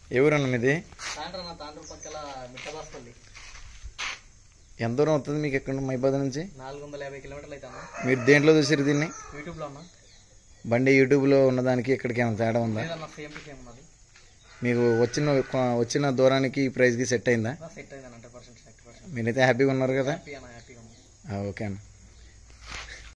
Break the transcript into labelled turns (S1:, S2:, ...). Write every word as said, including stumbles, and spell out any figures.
S1: ఎవరన్నా మీది?
S2: తాండ్రన్న తాండ్రు పక్కల మిట్టబాస్పల్లి.
S1: ఎంత దూరం అవుతుంది మీకు ఎక్కడ మైబాద్ నుంచి?
S2: నాలుగు వందల యాభై కిలోమీటర్లు అవుతాను.
S1: మీరు దేంట్లో చూసారు దీన్ని?
S2: యూట్యూబ్లో అన్న.
S1: బండి యూట్యూబ్లో ఉన్నదానికి ఇక్కడికి ఏమైనా తేడా ఉందా?
S2: సేమ్ టు సేమ్ ఉన్నది.
S1: మీకు వచ్చిన వచ్చిన దూరానికి ఈ ప్రైస్కి సెట్ అయిందా?
S2: సెట్ అయింది హండ్రెడ్ పర్సెంట్.
S1: మీరైతే హ్యాపీగా ఉన్నారు కదా?
S2: హ్యాపీ అన్న, హ్యాపీగా ఉంది.
S1: ఓకే అన్న.